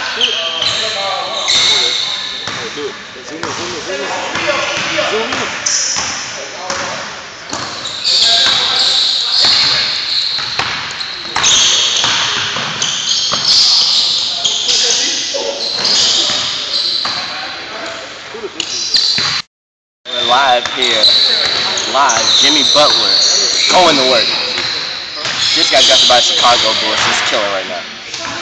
Do it. Zoom in, zoom in, zoom in. Zoom in. We're live here. Live. Jimmy Butler going to work. This guy got to buy Chicago Bulls. He's killing right now.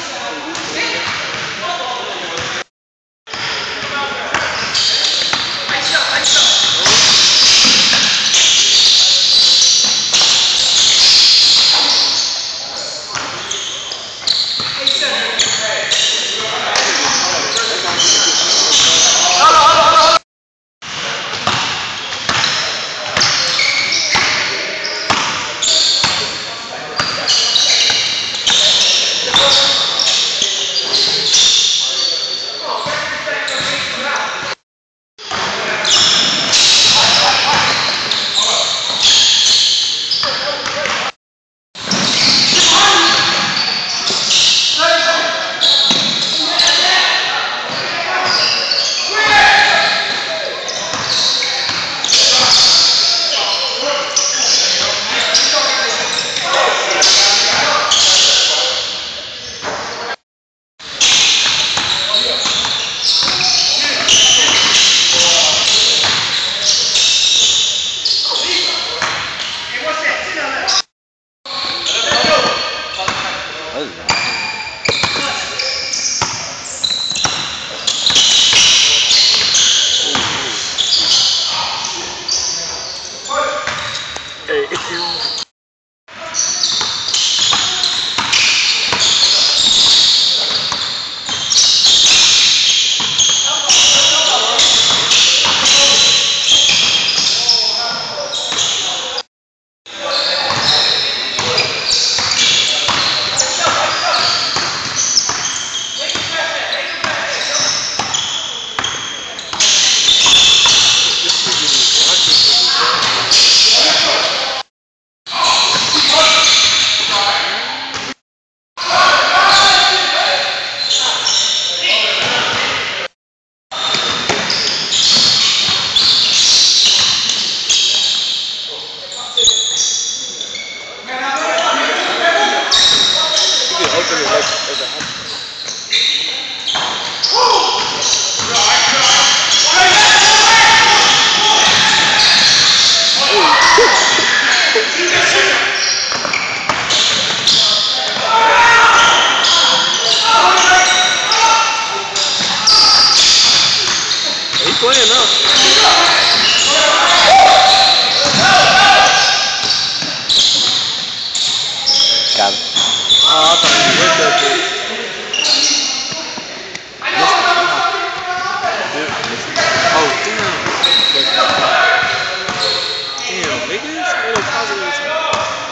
Playing up. Got him. Oh, I thought he hit that bitch. Oh, damn. Damn, niggas. What a positive time.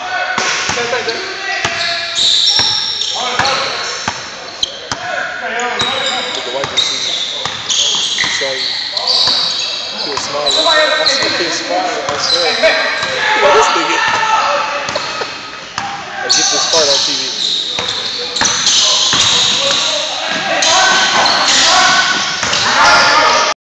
With the white receiver. Sorry. He was smiling. I see him smiling. I swear.